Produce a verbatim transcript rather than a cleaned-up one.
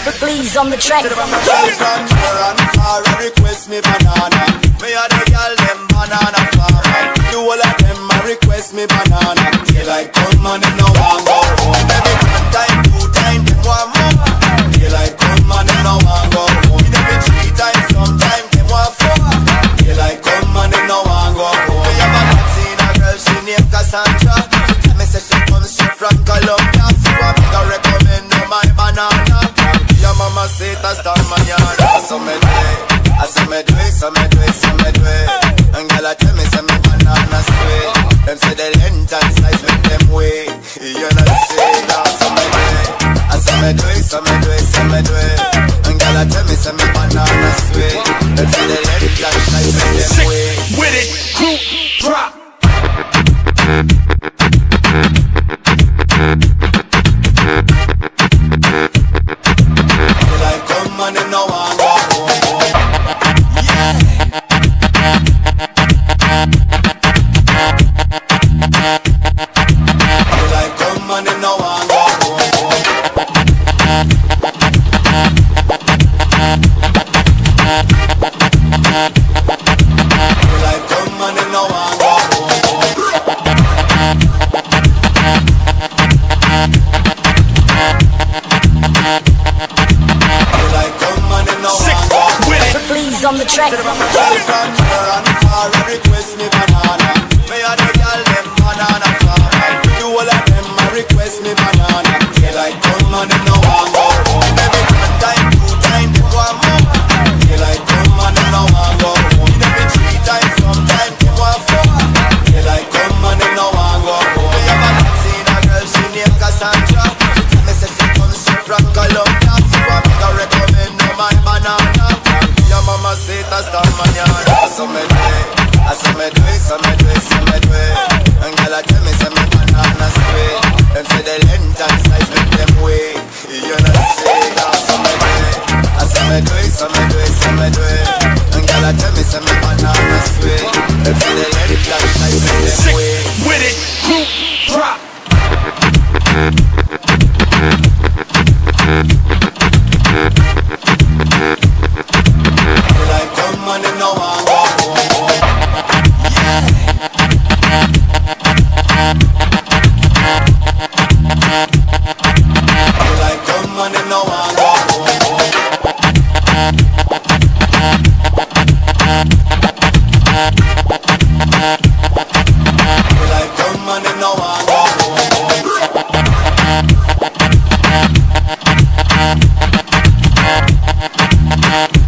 Please on the track. From near and far, request me banana. Me a the girl them banana farmer. Do all of them a request me banana. They like come and them no want go home. Every one time, two time, them want more. They like come and them no want go home. Every three times, sometime them want four. They like come and them no want go home. Me have a seen a girl, she named Cassandra. She tell me say she comes straight from Colombia. So I make her recommend her my banana. Your mama say it a star manana. So me do it, I say me do it, so me do it, so me do it. And girl a tell me say me banana sweet. Them say the length and size make them wait. You know say now, so me do it, I say me do it, so me do it, so me do it. And girl a tell me say me banana sweet. Them say the length and size make them wait. With it, group drop. And them no want go home. Yeah. They like come and them no want go home. They like come and them no want go Please on the track. From near and far, request me banana. Me a the girl them banana farmer. Do all of them a request me banana. They like come and them no want go home. Every one time, two time, they want more. They like come and them no want go home. Every three times, sometime they want four. They like come and them no want go home. Me have a seen a girl, she named Cassandra. She tell me say she comes straight from Colombia. So I make her recommend her my banana. Your mama say it a star manana. So me do it, I say me do it, so me do it, so me do it. And girl a tell me say me banana sweet. Them say the length and size make them wait. You know say now, so me do it, I say me do it, so me do it, so me do it. And girl a tell me say me banana sweet. Them say the length and size make them wait. With it, group drop. And them no want go home. Yeah. They like come and them no want go home. They like come and them no want go home.